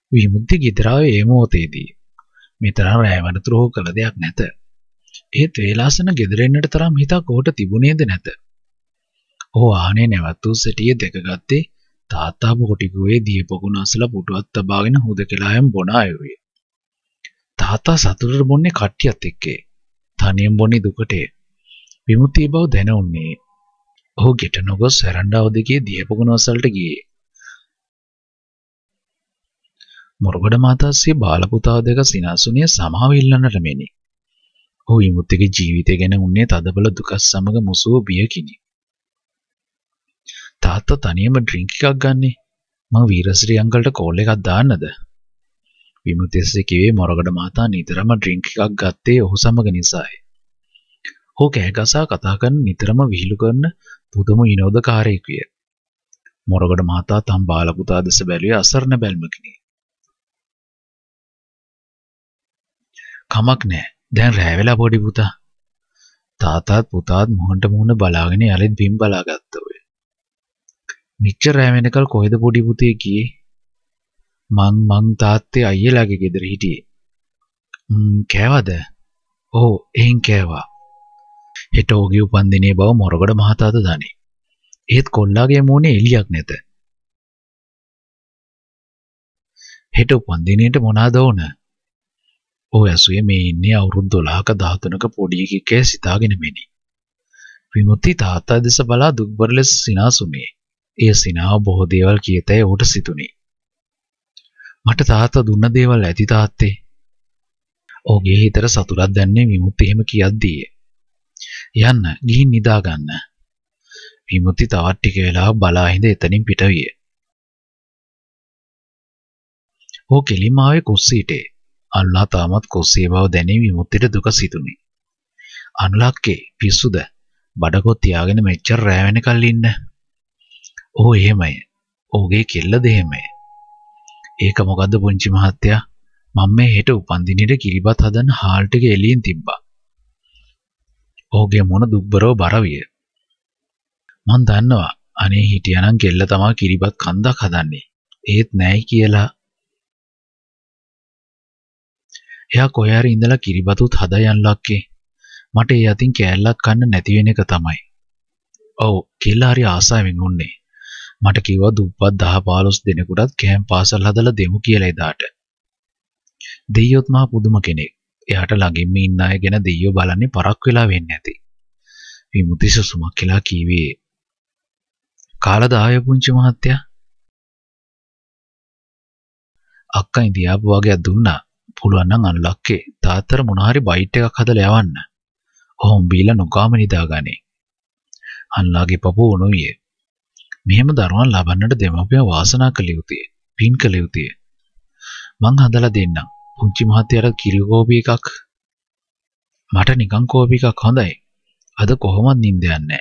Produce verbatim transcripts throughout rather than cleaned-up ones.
විමුක්ති ගිතරාවේ ඒ මොහොතේදී මේ තරම් රැවැනතුරු කළ දෙයක් නැත. ඒත් වේලාසන ගෙදරෙන්නට තරම් හිතක් ඔහුට තිබුණේද නැත. ඔහු ආහනේ නැවත් වූ සෙටිය දෙක ගත්තේ තාත්තා පොටිකුවේ දියපොකුණ අසල පුටුවක් තබාගෙන හුදකලායම් බොන අයුරිය. තාත්තා සතුටට බොන්නේ කට්ටියත් එක්කේ. තනියෙන් බොන්නේ දුකටේ. විමුක්තිය බව දැනුන්නේ. ඔහු ගෙට නොගොස් වැරන්ඩාව දෙකේ දියපොකුණ අසලට ගියේ. මොරගොඩ මාතාස්සේ බාල පුතා දෙක සිනාසුනිය සමාව ඉල්ලන්නට මෙනි. ඔහු විමුක්තිගේ ජීවිතය ගැන උන්නේ තදබල දුක සමග මුසුව බියකිනි. තාත්තා තනියම ඩ්‍රින්ක් එකක් ගන්නේ. මම වීරශ්‍රී අංකල්ට කෝල් එකක් දාන්නද? විමුක්තිස්සේ කිව්වේ මොරගොඩ මාතා නිතරම ඩ්‍රින්ක් එකක් ගත්තේ ඔහු සමග නිසායි. ඔහු කෑගසා කතා කරන නිතරම විහිළු කරන පුදුම විනෝදකාරයෙකුය. මොරගොඩ මාතා තම බාල පුතා දෙස බැලුවේ අසරණ බැල්මකිනි. කමක් නෑ. දැන් රෑ වෙලා පොඩි පුතා. තාතාත් පුතාත් මුහුණට මුහුණ බලාගෙන යලිත් බිම් බලාගත්තා ඔය. මිච්චර රෑ වෙනකල් කොහෙද පොඩි පුතේ ගියේ? මං මං තාත්තේ අයියලාගේ ගෙදර හිටියේ. ම්ම් කෑවද? ඔව් එහෙන් කෑවා. හෙට ඔහුගේ උපන්දිනේ බව මොරගොඩ මහතාද දනි. ඒත් කොල්ලාගේ මූණේ එළියක් නැත. හෙට උපන්දිනේට මොනවාද ඕන? ඔහු ඇසුවේ මේ ඉන්නේ අවුරුදු දොළහක දහතුනක පොඩි එකෙක් සිතාගෙන මෙනි. විමුක්ති තාත්තා දෙස බලා දුක්බර ලෙස සිනාසුනේ. ඒ සිනාව බොහෝ දේවල් කියතයි ඔහුට සිතුනේ. මට තාත්තා දුන්න දේවල් ඇති තාත්තේ. ඔහුගේ හිතට සතුටක් දැනෙන්නේ විමුක්ති එහෙම කියද්දී. යන්න ගිහින් නිදා ගන්න. විමුක්ති තවත් ටික වෙලාවක් බලා හිඳ එතනින් පිට විය. ඔහු කෙලින්ම ආවේ කුස්සියටේ. අනුලා තාමත් කුස්සියේ බව දැනී විමුක්තිට දුක සිතුනේ. අනුලාක්කේ පිස්සුද? බඩකොත් තියාගෙන මෙච්චර රෑ වෙනකල් ඉන්න. ඔහු එහෙමයි. ඔහුගේ කෙල්ලද එහෙමයි. ඒක මොකද්ද පුංචි මහත්තයා? මම මේ හෙට උපන්දිනෙට කිරිබත් හදන්න හාල් ටික එළියෙන් තිබ්බා. ඔහුගේ මොන දුක්බරව බර විය. මං දන්නවා අනේ හිටියානම් කෙල්ල තමයි කිරිබත් කන්දක් හදන්නේ. ඒත් නැයි කියලා. එයා කොහේ හරි ඉඳලා කිරිබතුත් හදා යන්න ලක්කේ. මට ඒ අතින් කෑල්ලක් කන්න නැති වෙන එක තමයි. ඔව් කෙල්ල හරි ආසාවෙන් උන්නේ. මට කිව්වා දුප්පත් දහ පහළොස් දෙනෙකුටත් කෑම් පාසල් හදලා දෙමු කියලා එදාට. දෙයියොත් මහා පුදුම කෙනෙක්. එයාට ළඟින්ම ඉන්න අය ගැන දෙයියෝ බලන්නේ පරක් වෙලා වෙන්නේ නැති. විමුක්ති සුසුමක් කියලා කීවේ. කාලා දාය පුංචි මහත්තයා. අක්කා ඉඳියාපු වගේ දුන්නා. පුළුවන් නම් අනුලක්කේ තාත්තර මොන හරි බයිට් එකක් හදලා යවන්න. ඔහොම බීලා නොකාම නිදාගන්නේ. අන්ලාගේ පපුව උණුවේ. මෙහෙම දරුවන් ලබන්නට දෙමව්පියන් වාසනා කළ යුතුය. පින් කළ යුතුය. මං හදලා දෙන්නම්. පුංචි මහත්තයාට කිරි කෝපි එකක්. මට නිකන් කෝපි එකක් හොඳයි. අද කොහොමද නිින්ද යන්නේ?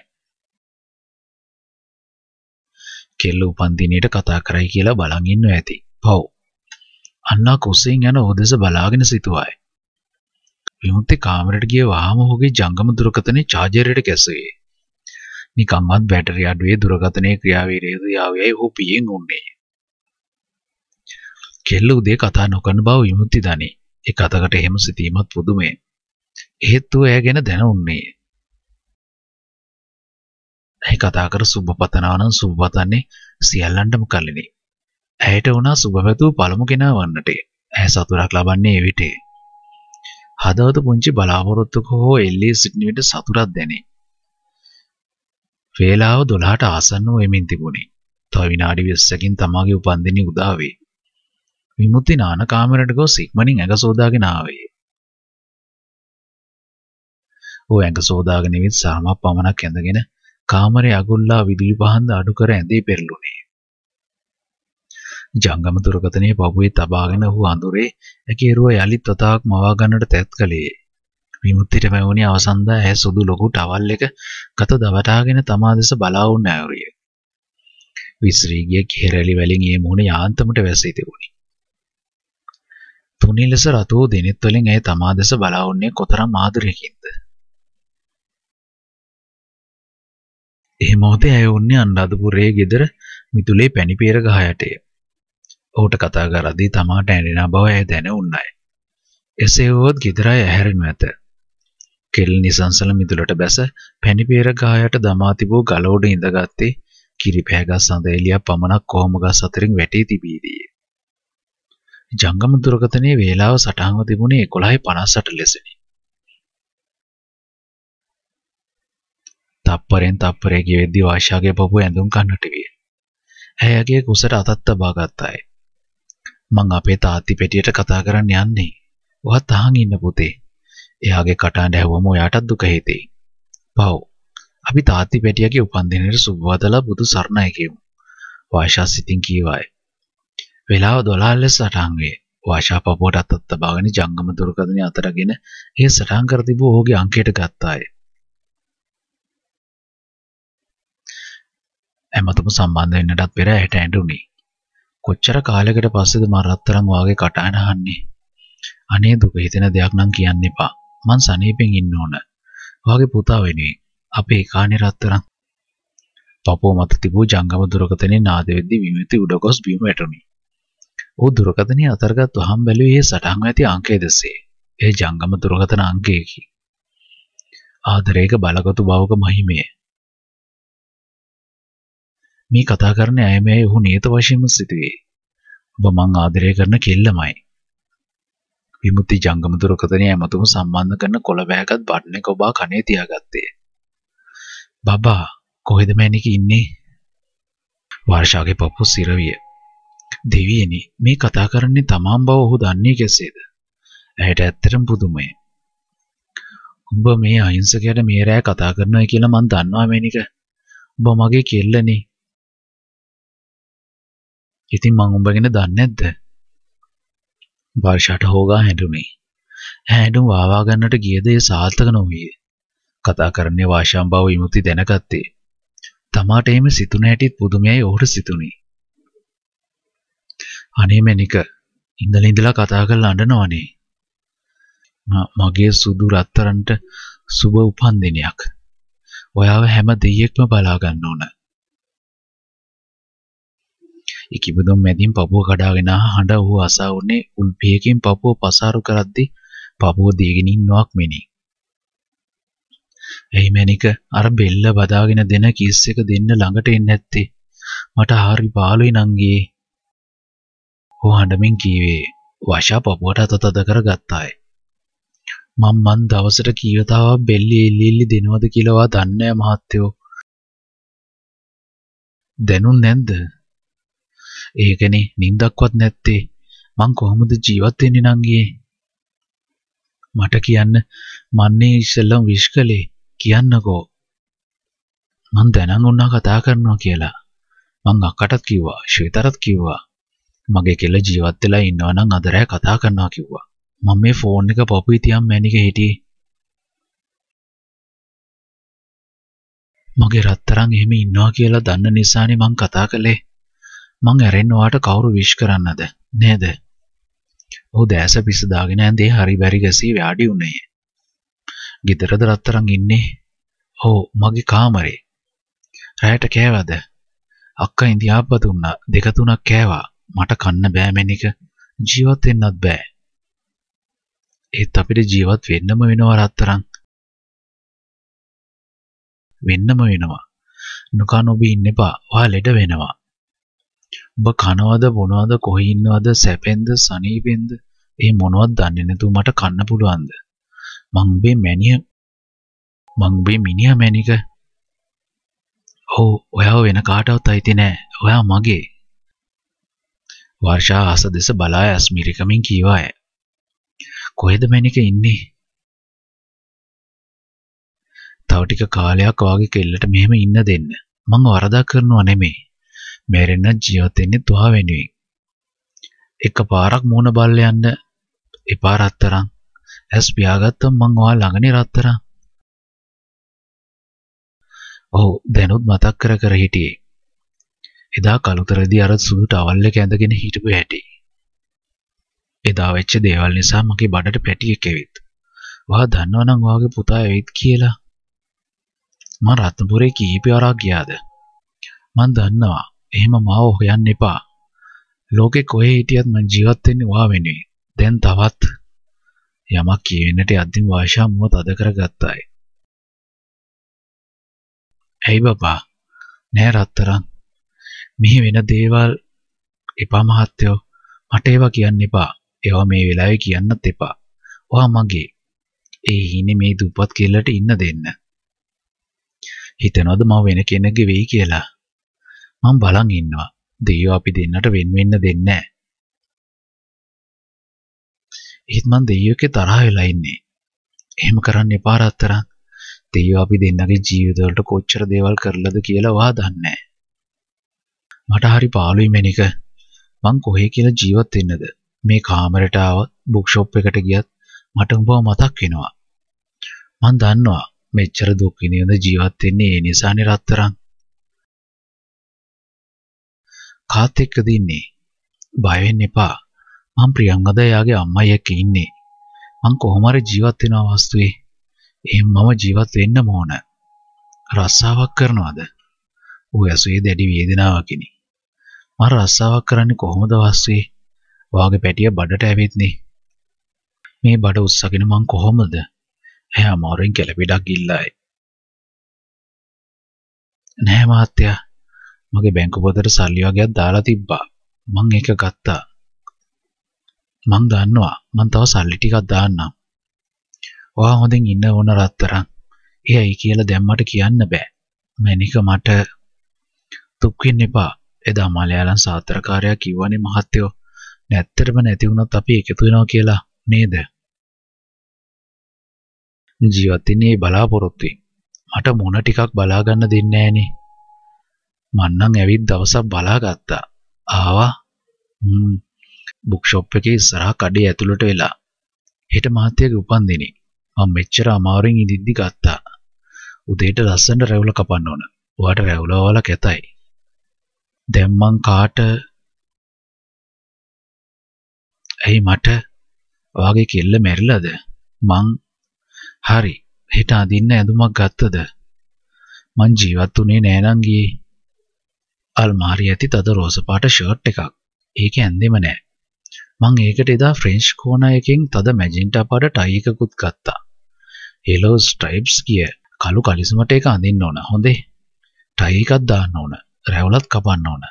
කෙල්ල උපන්දිනේට කතා කරයි කියලා බලන් ඉන්නව ඇති. පව්. අන්නා කුස්සියෙන් යන ඔහුදෙස බලාගෙන සිටුවායි. විමුක්ති කාමරයට ගිය වහාම ඔහුගේ ජංගම දුරකථනයේ චාර්ජරයට ගැසුවේ. නිකම්වත් බැටරි අඩුවේ දුරකථනයේ ක්‍රියාවීර්යය ඔහු පියෙන් උන්නේ. කෙල්ල උදේ කතා නොකරන බව විමුක්ති දනි. ඒ කතාකට එහෙම සිටීමත් පුදුමයි. එහෙත් ඌ එය ගැන දැන උන්නේ. ඒ කතා කර සුබ පතනවා නම් සුබ පතන්නේ සියල්ලන්ටම කලිනේ. ඇයට වුණා සුබ පැතුූ පළමු කෙනා වන්නට. ඇය සතුටක් ලබන්නේ එවිටේ. හදවත පුංචි බලාපොරොත්තුක හෝ එල්ලී සිටින විට සතුටක් දැනේ. වේලාව දොළහට ආසන්නව වෙමින් තිබුණේ. තව විනාඩි විස්සකින් තමාගේ උපන්දිනේ උදා වේ. විමුක්ති නාන කාමරයට ගොස් ඉක්මනින් ඇඟ සෝදාගෙන ආවේ. ਉਹ ඇඟ සෝදාගෙන ඉවිත් සාමක් පමණක් ඇඳගෙන කාමරේ අගුල්ලා විදුලි පහන් අඩු කර ඇඳේ පෙරළුනේ. ජංගම දුරකථනයේ පපුවේ තබාගෙන ඔහු අඳුරේ ඇකේරුව යලිත් වතාවක් මවා ගන්නට තැත් කළේ. විමුක්තිට පැවුණි අවසන්දා ඇය සුදු ලොකු ටවල් එක ගත දවටාගෙන තමා දෙස බලා වුණ ඇවරිය. විසිරී ගිය කෙරළි වලින් ඒ මුහුණ යාන්තමට වැසී තිබුණි. තුනී ලෙස රතු වූ දෙනෙත් වලින් ඇය තමා දෙස බලා වුණේ කොතරම් ආදරයකින්ද. ඒ මොහොතේ ඇය වුණේ අනුරාධපුරයේ ගෙදර මිතුලේ පැණිපේර ගහ යටේ. ඔහුට කතා කරද්දී තමාට ඇඬෙන බව ඇය දැනුණාය. එසේ වුවොත් ගෙදර අය ඇහැරෙනු ඇත. කෙල් නිසංසල මිදුලට බැස පැණිපේර ගායට දමා තිබූ ගල උඩ ඉඳගත්තේ කිරිපෑගස් සඳ එළියක් පමණක් කොහොම ගස් අතරින් වැටී තිබීදී. ජංගම දුරකථනයේ වේලාව සටහන්ව තිබුණේ එකොළහයි පනස් අට ලෙසනි. තප්පරෙන් තප්පරේ ගෙවෙද්දී වාෂාගේ පපුව ඇඳුම් කන්නට විය. ඇයගේ කුසට අතත් තබා ගත්තාය. මං අපේ තාත්ති පෙටියට කතා කරන්න යන්නේ. ඔහත් අහන් ඉන්න පුතේ. එයාගේ කටහඬ ඇහුවම ඔයාටත් දුක හිතෙයි. පව්. අපි තාත්ති පෙටියගේ උපන්දිනේට සුබවදලා බුදු සරණයි කියමු. වාෂා සිතින් කීවාය. වේලාව දොළහ ලෙස සටහන් වේ. වාෂා පපුවට අතත් තබාගෙන ජංගම දුරකථනය අතරගෙන ඒ සටහන් කර තිබූ ඔහුගේ අංකයට ගත්තාය. එමතුම සම්බන්ධ වෙන්නටත් පෙර ඇයට ඇඬුණි. කොච්චර කාලයකට පස්සේද මම රත්තරන් වාගේ කටහඬ අහන්නේ. අනේ දුක හිතෙන දෙයක් නම් කියන්න එපා. මං සනීපෙන් ඉන්න ඕන. වාගේ පුතා වෙනුවෙන් අපේ කාණේ රත්තරන්. පපුව මත තිබූ ජංගම දුරකථනයේ නාද වෙද්දී විමිති උඩ ගොස් බිම වැටුණි. ਉਹ දුරකථනයේ අතරගත් වහම් බැලුවේ සටහන් ඇති අංකය දෙසේ. ඒ ජංගම දුරකථන අංකයකි. ආදරයක බලගතු බවක මහිමය. මේ කතා කරන අය මේ ඔහු නියත වශයෙන්ම සිටුවේ. ඔබ මං ආදරය කරන කෙල්ලමයි. විමුක්ති ජංගම දුරකථනයේ ඇමතුම සම්බන්ධ කරන කොළ බෑගත් බටන් එක ඔබා කනේ තියාගත්තේ. බබා කොහෙද මැනික ඉන්නේ? වර්ෂාගේ පපුව සිරවිය. දෙවියනි මේ කතා කරන්නේ තමන් බව ඔහු දන්නේ කෙසේද? ඇයට ඇත්තටම පුදුමයි. උඹ මේ අහිංසකයට මේ රෑ කතා කරනවා කියලා මං දන්නවා මැනික. උඹ මගේ කෙල්ලනේ. ඉතින් මං උඹ ගැන දන්නේ නැද්ද? වර්ෂාට හොගා හැඬුනේ. හැඬුම් වාවා ගන්නට ගියද ඒ සාර්ථක නොවිය. කතා කරන්නේ වාෂාම් බව විමුක්ති දැනගත්තේ. තමාට එහෙම සිතුන හැටිත් පුදුමයයි ඔහුට සිතුනේ. අනේ මැනික ඉඳලා ඉඳලා කතා කරලා අඬනවනේ. මගේ සුදු රත්තරන්ට සුබ උපන්දිනයක්. ඔයාව හැම දෙයක්ම බලා ගන්න ඕන. ඉකිබුදුම් මැදින් පපුව කඩාගෙන හඬ ඔහු අසා උනේ උල්පියකින් පපුව පසාරු කරද්දී පපුව දීගෙන ඉන්නවක් මෙනි. එයි මැනික අර බෙල්ල බදාගෙන දෙන කිස් එක දෙන්න ළඟට එන්නේ නැත්තේ. මට හරි පාළුයි නංගී. ඔහු හඬමින් කීවේ. වාෂා පපුවට අත තද කරගත්තාය. මම මන් දවසට කීවතාවක් බෙල්ලි එල්ලි එල්ලි දෙනවද කියලා වා දන්නේ නැහැ මහත්තයෝ. දැනුන් නැද්ද? ඒකනේ නින්දක්වත් නැත්තේ. මං කොහොමද ජීවත් වෙන්නේ නංගී? මට කියන්න මන්නේ ඉස්සෙල්ලම විශ් කළේ කියන්නකෝ. මං දැනන් උන්නා කතා කරනවා කියලා. මං අක්කටත් කිව්වා, ශ්වේතරත් කිව්වා. මගේ කෙල්ල ජීවත් වෙලා ඉන්නවා නම් අද රෑ කතා කරනවා කිව්වා. මම මේ ෆෝන් එක පපුවේ තියන් මැනික හිටියේ. මගේ රත්තරන් එහෙම ඉන්නවා කියලා දන්න නිසානේ මං කතා කළේ. මං ඇරෙන්න ඔයාට කවුරු විශ් කරන්නද නේද? ඔහු දැස පිස දාගෙන ඇඳේ හරි බැරි ගැසී වැඩි උනේ. ගෙදරද රත්තරන් ඉන්නේ? ඔව් මගේ කාමරේ. රැයට කෑවද? අක්කා ඉන්දියාප්ප දුන්නා. දෙක තුනක් කෑවා. මට කන්න බෑ මැනික. ජීවත් වෙන්නත් බෑ. ඒත් අපිට ජීවත් වෙන්නම වෙනවා රත්තරන්. වෙන්නම වෙනවා. නොකා ඔබ ඉන්න එපා. ඔයා ලෙඩ වෙනවා. ඔබ කනවද බොනවද කොහේ ඉන්නවද සැපෙන්ද සනීපෙන්ද ඒ මොනවත් දන්නේ නැතුව මට කන්න පුළුවන්ද? මං උඹේ මැනිය මං උඹේ මිනිහා මැනික. ඔව් ඔයාව වෙන කාටවත් අයිති නෑ. ඔයා මගේ. වර්ෂා ආස දෙස බලා ඇස්මිරිකමින් කීවාය. කොහෙද මැනික ඉන්නේ? තව ටික කාලයක් වාගේ කෙල්ලට මෙහෙම ඉන්න දෙන්න. මං වරදක් කරනවා නෙමෙයි. මැරෙන්න ජීවත් වෙන්නේ තුවා වෙනුවෙන්. එක පාරක් මූණ බල්ල යන්න එපා රත්තරන්. ඇස් පියාගත්තම මං ඔයා ළඟනේ රත්තරන්. ඔව් දැනුත් මතක් කර කර හිටියේ. එදා කලුතරදී අර සුදු ටවල් එක ඇඳගෙන හිටපු හැටි. එදා වෙච්ච දේවල් නිසා මගේ බඩට පැටියෙක් ඇවිත්. ඔයා දන්නවනම් ඔයාගේ පුතා ඇවිත් කියලා. මම රත්නපුරේ කීප වරක් ගියාද? මං දන්නවා. එහෙම මාව හොයන්න එපා. ලෝකේ කොහේ හිටියත් මං ජීවත් වෙන්නේ ඔයා වෙනුවෙන්. දැන් තවත් යමක් කියන්නට යද්දී වාෂා මුව තද කරගත්තායි. ඇයි බබා? නෑ රත්තරන්. මෙහි වෙන දේවල් එපා මහත්තයෝ. මට ඒවා කියන්න එපා. ඒවා මේ වෙලාවේ කියන්නත් එපා. ඔයා මගේ. ඒ හිනේ මේ දුප්පත් කෙල්ලට ඉන්න දෙන්න. හිතනවද මම වෙන කෙනෙක්ගේ වෙයි කියලා? මම බලන් ඉන්නවා. දෙයියෝ අපි දෙන්නට වෙන් වෙන්න දෙන්නේ නැහැ. ඒත් මං දෙයියෝගේ තරහ වෙලා ඉන්නේ. එහෙම කරන්න එපා රත්තරන්. දෙයියෝ අපි දෙන්නගේ ජීවිතවලට කොච්චර දේවල් කරලාද කියලා ඔයා දන්නේ නැහැ. මට හරි පාළුයි මේනික. මං කොහේ කියලා ජීවත් වෙන්නද? මේ කාමරයට ආවත් බුක් ෂොප් එකට ගියත් මට උඹව මතක් වෙනවා. මං දන්නවා මෙච්චර දුක් විඳින ජීවත් වෙන්නේ ඒ නිසානේ රත්තරන්. කාත් එක්කද ඉන්නේ? බය වෙන්න එපා. මං ප්‍රියංගද එයාගේ අම්මයි එක්ක ඉන්නේ. මං කොහොම හරි ජීවත් වෙනවා වස්තුවේ. එහෙනම් මම ජීවත් වෙන්න ඕන. රස්සාවක් කරනවද? ඌ ඇසුවේ දැඩි වේදනාවකිනි. මම රස්සාවක් කරන්නේ කොහොමද වස්තුවේ? ඔයාගේ පැටිය බඩට ඇවිත්නේ. මේ බඩ උස්සගෙන මං කොහොමද? එයා අමාරුවෙන් කෙළපිඩක් ගිල්ලායි. නෑ මහත්තයා. මගේ බැංකු පොතට සල්ලි වගේක් දාලා තිබ්බා. මං ඒක ගත්තා. මං දන්නවා මං තව සල්ලි ටිකක් දාන්නම්. ඔයා හොඳින් ඉන්න ඕන රත්තරන්. එයයි කියලා දැම්මට කියන්න බෑ. මැනික මට දුක් වෙන්න එපා. එදා මලයාලම් සාත්‍රකාරයා කිව්වනේ මහත්තයෝ නැත්තරම නැති වුණත් අපි එකතු වෙනවා කියලා නේද? ජීවත් වෙන්නේ බලාපොරොත්තුෙන්. මට මොන ටිකක් බලා ගන්න දෙන්නේ නෑනේ. මන්නම් ඇවිත් දවසක් බලාගත්තා. ආවා. හ්ම්. බුක් ෂොප් එකේ ඉස්සරහා කඩේ ඇතුළට වෙලා. හෙට මහත්තයාගේ උපන්දිනේ. මම මෙච්චර අමාරුවෙන් ඉදිද්දි ගත්තා. උදේට ලස්සනට රැවුල කපන්න ඕන. ඔයාට රැවුල වල කැතයි. දැන් මං කාට ඇයි මට ඔයාගේ කෙල්ල මැරිලාද? මං හරි හෙට අදින්න ඇඳුමක් ගත්තද? මං ජීවත් උනේ නෑ නං ගියේ. අල්මාරිය ඇති තද රෝස පාට ෂර්ට් එකක්. ඒක ඇන්දෙම නෑ. මං ඒකට එදා ෆ්‍රෙන්ච් කෝනා එකෙන් තද මැජෙන්ටා පාට ටයි එකකුත් ගත්තා. යෙලෝ ස්ට්‍රයිප්ස් කිය කළු කලිසමට ඒක අඳින්න ඕන. හොඳේ. ටයි එකක් දාන්න ඕන. රැවුලත් කපන්න ඕන.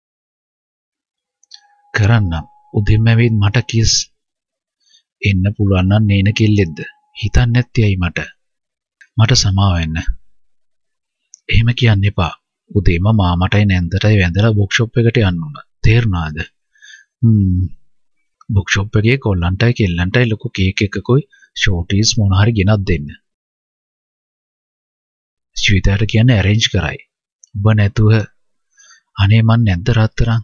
කරන්නම්. උදෙන්ම ඇවිත් මට කිස් එන්න පුළුවන් නම් නේන කෙල්ලෙක්ද? හිතන්නේ නැත්තේ ඇයි මට? මට සමාව වෙන්න. එහෙම කියන්න එපා. උදේම මාමටයි නැන්දටයි වැඳලා බුක් ෂොප් එකට යන්න ඕන. තේරුණාද? හ්ම්. බුක් ෂොප් එකේ කොල්ලන්ටයි කෙල්ලන්ටයි ලොකු කේක් එකකුයි ෂෝටීස් මොන හරි ගෙනත් දෙන්න. ශ්විතාට කියන්නේ ඇරේන්ජ් කරයි. ඔබ නැතුව අනේ මන් නැද්ද රත්තරන්?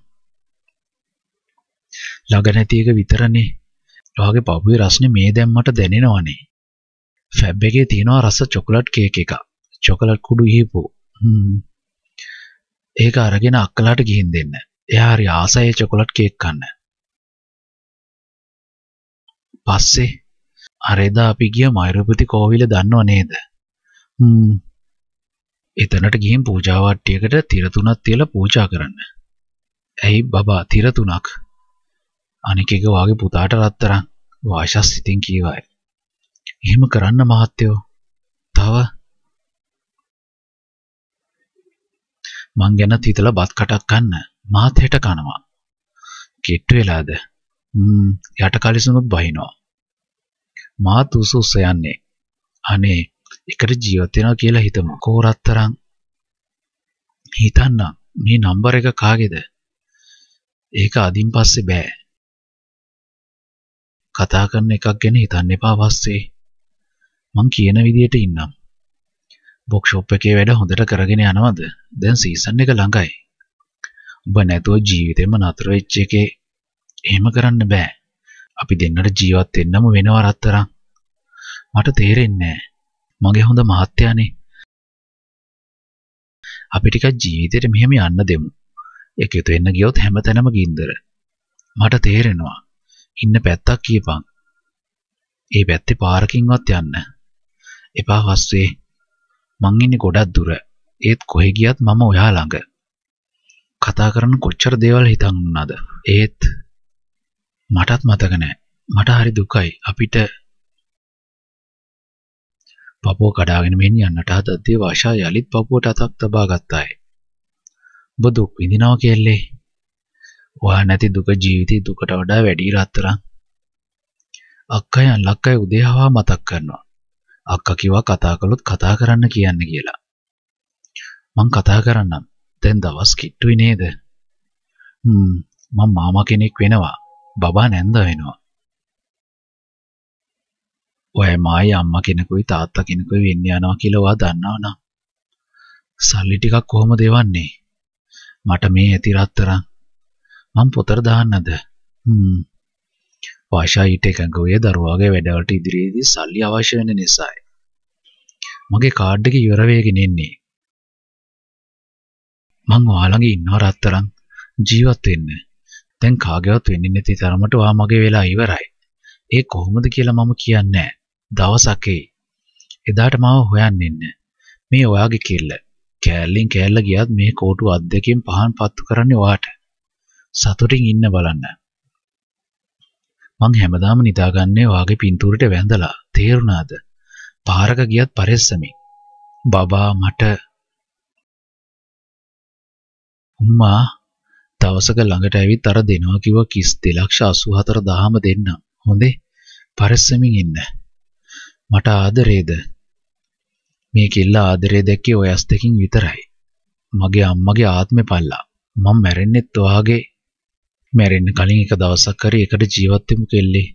ළඟ නැති එක විතරනේ. ඔයාගේ පපුවේ රස්නේ මේ දැන් මට දැනෙනවනේ. ෆැබ් එකේ තියෙනවා රස චොකලට් කේක් එක. චොකලට් කුඩු ඉහිපු. හ්ම්. ඒක අරගෙන අක්කලාට ගිහින් දෙන්න. එයා හරි ආසයි චොකලට් කේක් කන්න. පස්සේ අර එදා අපි ගිය මෛරපති කෝවිල දන්නව නේද? හ්ම්. එතනට ගිහින් පූජා වට්ටියකට තිර තුනක් තියලා පූජා කරන්න. ඇයි බබා තිර තුනක්? අනික එක වාගේ පුතාට රත්තරන් වාෂස් සිතින් කීවායි. එහෙම කරන්න මහත්තයෝ. තව මං ගැන හිතලා බත් කටක් කන්න. මාත් හෙට කනවා. කිට්ටු වෙලාද? හ්ම් යට කලිසුනුත් බහිනවා. මාත් උස උස යන්නේ. අනේ එකට ජීවත් වෙනවා කියලා හිතමු. කෝ රත්තරන් හිතන්න මේ නම්බර එක කාගේද? ඒක අදින් පස්සේ බෑ. කතා කරන එකක් ගැන හිතන්න එපා පස්සේ. මං කියන විදියට ඉන්නම්. බුක් ෂොප් එකේ වැඩ හොඳට කරගෙන යනවද? දැන් සීසන් එක ළඟයි. ඔබ නැතුව ජීවිතේම නතර වෙච්ච එකේ එහෙම කරන්න බෑ. අපි දෙන්නට ජීවත් වෙන්නම වෙනවා රත්තරන්. මට තේරෙන්නේ නෑ. මගේ හොඳ මහත්තයානේ. අපි ටිකක් ජීවිතේට මෙහෙම යන්න දෙමු. එකතු වෙන්න ගියොත් හැමතැනම ගින්දර. මට තේරෙනවා. ඉන්න පැත්තක් කියපන්. ඒ පැත්තේ පාරකින්වත් යන්න. එපා වස්සේ. මං ඉන්නේ ගොඩක් දුර. ඒත් කොහෙ ගියත් මම ඔයා ළඟ. කතා කරන කොච්චර දේවල් හිතන් වුණාද. ඒත් මටත් මතක නැහැ. මට හරි දුකයි. අපිට පපුව කඩාගෙන මෙන් යන්නට හදද්දී වාෂා යලිත් පපුවට අතක් තබා ගත්තාය. ඔබ දුක් විඳිනවා කියල්ලේ. ඔයා නැති දුක ජීවිතේ දුකට වඩා වැඩි රත්තරන්. අක්කයි අල්ලක්කයි උදේ හවා මතක් කරනවා. අක්කා කිව්වා කතා කළොත් කතා කරන්න කියන්න කියලා. මං කතා කරන්නම්. දැන් දවස් කිට්ටුයි නේද? හ්ම් මම මාමා කෙනෙක් වෙනවා. බබා නැන්ද වෙනවා. ඔය මායි අම්මා කෙනෙකුයි තාත්තා කෙනෙකුයි වෙන්න යනවා කියලා ඔයා දන්නවනම් සල්ලි ටිකක් කොහොමද දෙවන්නේ? මට මේ ඇති රත්තරන් මම පොතට දාන්නද? හ්ම් වාෂා ඊට එකඟ වූයේ දරුවාගේ වැඩවලට ඉදිරියේදී සල්ලි අවශ්‍ය වෙන නිසායි. මගේ කාඩ් එක ඉවර වෙගෙන ඉන්නේ. මං ඔයාලගේ ඉන්නව රත්තරන් ජීවත් වෙන්න. දැන් කාගේවත් වෙන්නේ නැති තරමට ඔයා මගේ වෙලා ඉවරයි. ඒ කොහොමද කියලා මම කියන්නේ දවසක් එයි. එදාට මාව හොයන්න එන්න. මේ ඔයාගේ කෙල්ල. කෑල්ලෙන් කෑල්ල ගියත් මේ කෝටු අත් දෙකෙන් පහන් පත්තු කරන්නේ ඔයාට. සතුටින් ඉන්න බලන්න. මං හැමදාම නිදාගන්නේ ඔයාගේ පින්තූරෙට වැඳලා. තේරුණාද? පාරක ගියත් පරෙස්සමින්. බබා මට උම්මා දවසක ළඟට ඇවිත් අර දෙනවා කිව්ව කිස් දෙලක්ෂ අසූ හතර දහම දෙන්නම්. හොඳේ පරිස්සමින් ඉන්න. මට ආදරේද? මේ කෙල්ල ආදරේ දැක්කේ ඔය ඇස් දෙකින් විතරයි. මගේ අම්මගේ ආත්මේ පල්ලා. මම මැරෙන්නෙත් ඔයාගේ මැරෙන්න කලින් එක දවසක් හරි එකට ජීවත් වෙමු කෙල්ලේ.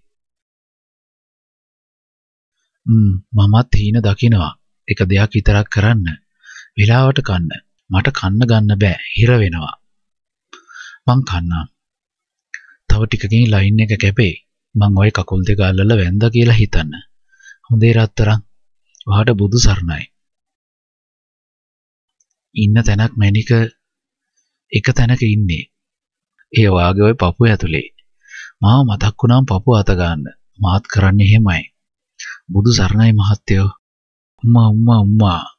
ම්ම් මමත් හීන දකිනවා. එක දෙයක් විතරක් කරන්න. වෙලාවට කන්න. මට කන්න ගන්න බෑ. හිර වෙනවා. මං කන්නම්. තව ටිකකින් ලයින් එක කැපේ. මං ওই කකුල් දෙක අල්ලලා වැන්දා කියලා හිතන්න. හොඳේ රත්තරන්. ඔයාට බුදු සරණයි. ඉන්න තැනක් මැනික එක තැනක ඉන්නේ. ඒ වාගේ ওই පපුව ඇතුලේ. මාව මතක් වුණාම පපුව අත ගන්න. මාත් කරන්නේ එහෙමයි. බුදු සරණයි මහත්තයෝ. උම්මා උම්මා උම්මා